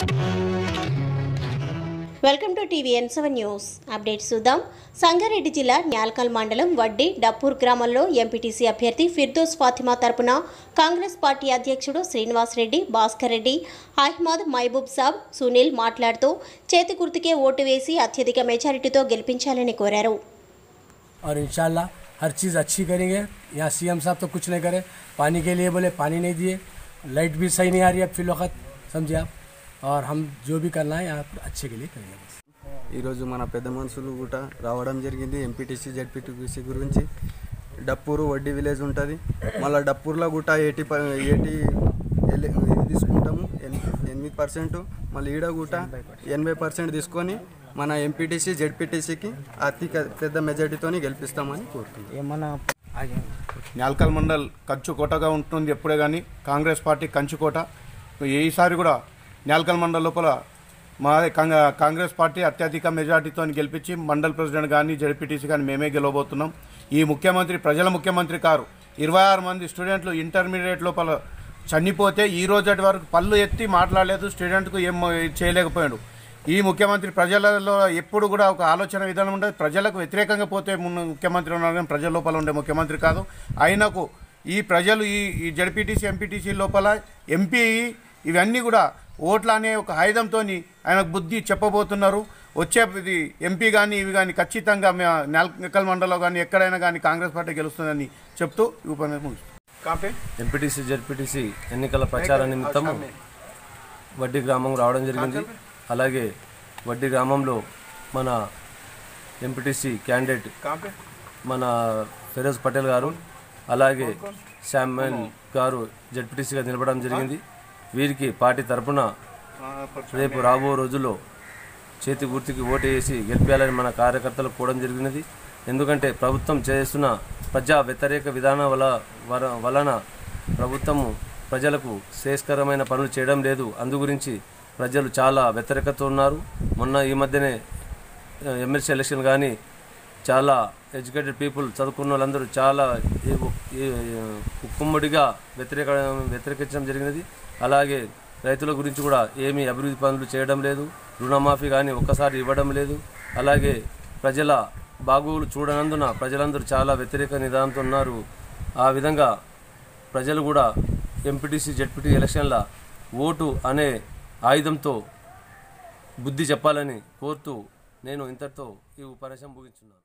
Welcome to TVN7 news updates చూద్దాం. సంగారెడ్డి జిల్లా న్యాల్కల్ మండలం వడ్డి డప్పూర్ గ్రామంలో ఎంపీటీసీ అభ్యర్థి ఫిర్దోస్ ఫాతిమా తరపున కాంగ్రెస్ పార్టీ అధ్యక్షుడు శ్రీనివాస్ రెడ్డి, భాస్కర్ రెడ్డి, అహ్మద్, మహబూబ్ సాబ్, సునీల్ మాట్లాడుతూ చేతి గుర్తుకే ఓటు వేసి అత్యధిక మెజారిటీతో గెలిపించాలని కోరారు. और इंशाल्लाह हर चीज़ अच्छी करेंगे. यहाँ CM साहब तो कुछ नहीं करे, पानी के लिए बोले पानी नहीं दिए, लाइट भी सही नहीं आ रही है फिल वक्त, समझे आप. और हम जो भी करना है यहाँ पर अच्छे के लिए करेंगे. ఈరోజు మన పెద్ద మనుషులు కూడా రావడం జరిగింది. ఎంపీటీసీ జెడ్పీటీసీ గురించి డప్పూరు వడ్డీ విలేజ్ ఉంటుంది. మళ్ళీ డప్పూర్లో కూడా 80 తీసుకుంటాము, 8%. మళ్ళీ ఈడ కూడా 80% తీసుకొని మన ఎంపీటీసీ జెడ్పీటీసీకి అతి పెద్ద మెజార్టీతో గెలిపిస్తామని కోరుతున్నాం. న్యాల్కల్ మండల్ కంచుకోటగా ఉంటుంది ఎప్పుడే కానీ. కాంగ్రెస్ పార్టీ కంచుకోట. ఈసారి కూడా న్యాల్కల్ మండల్ లోపల మా కాంగ్రెస్ పార్టీ అత్యధిక మెజార్టీతో గెలిపించి మండల్ ప్రెసిడెంట్ కానీ జెడ్పీటీసీ కానీ మేమే గెలవబోతున్నాం. ఈ ముఖ్యమంత్రి ప్రజల ముఖ్యమంత్రి కారు. 26 మంది స్టూడెంట్లు ఇంటర్మీడియట్ లోపల చనిపోతే ఈ రోజటి వరకు పళ్ళు ఎత్తి మాట్లాడలేదు, స్టూడెంట్కు ఏం చేయలేకపోయాడు. ఈ ముఖ్యమంత్రి ప్రజలలో ఎప్పుడు కూడా ఒక ఆలోచన విధానం ఉండదు. ప్రజలకు వ్యతిరేకంగా పోతే ముఖ్యమంత్రి ఉన్నారు కానీ ప్రజల లోపల ఉండే ముఖ్యమంత్రి కాదు. ఆయనకు ఈ ప్రజలు ఈ జెడ్పీటీసీ ఎంపీటీసీ లోపల ఎంపీ ఇవన్నీ కూడా ఓట్ల అనే ఒక ఆయుధంతో ఆయనకు బుద్ధి చెప్పబోతున్నారు. వచ్చేది ఎంపీ కానీ ఇవి కానీ ఖచ్చితంగా న్యాల్కల్ మండలంలో కానీ ఎక్కడైనా కానీ కాంగ్రెస్ పార్టీ గెలుస్తుందని చెప్తూ ఈ ఉపన్యాసం ముగిస్తుంది. ఎంపీటీసీ జెడ్పీటీసీ ఎన్నికల ప్రచార నిమిత్తము వడ్డీ గ్రామం రావడం జరిగింది. అలాగే వడ్డీ గ్రామంలో మన ఎంపీటీసీ క్యాండిడేట్ మన ఫిరోజ్ పటేల్ గారు, అలాగే శామ్యుల్ గారు జెడ్పీటీసీగా నిలబడడం జరిగింది. వీరికి పార్టీ తరఫున రేపు రాబో రోజుల్లో చేతి గుర్తుకి ఓటు వేసి గెలిపేయాలని మన కార్యకర్తలు కోవడం జరిగినది. ఎందుకంటే ప్రభుత్వం చేస్తున్న ప్రజా వ్యతిరేక విధానం వలన ప్రభుత్వము ప్రజలకు శ్రేయస్కరమైన పనులు చేయడం లేదు. అందుగురించి ప్రజలు చాలా వ్యతిరేకత ఉన్నారు. మొన్న ఈ మధ్యనే ఎమ్మెల్సీ ఎలక్షన్ కానీ చాలా ఎడ్యుకేటెడ్ పీపుల్ చదువుకున్న వాళ్ళందరూ చాలా కుమ్మడిగా వ్యతిరేకించడం జరిగినది. అలాగే రైతుల గురించి కూడా ఏమీ అభివృద్ధి పనులు చేయడం లేదు, రుణమాఫీ కానీ ఒక్కసారి ఇవ్వడం లేదు. అలాగే ప్రజల బాగోగులు చూడనందున ప్రజలందరూ చాలా వ్యతిరేక నిదానంతో ఉన్నారు. ఆ విధంగా ప్రజలు కూడా ఎంపీటీసీ జెడ్పీటీ ఎలక్షన్ల ఓటు అనే ఆయుధంతో బుద్ధి చెప్పాలని కోరుతూ నేను ఇంతటితో ఈ ఉపన్యాసం ముగించున్నాను.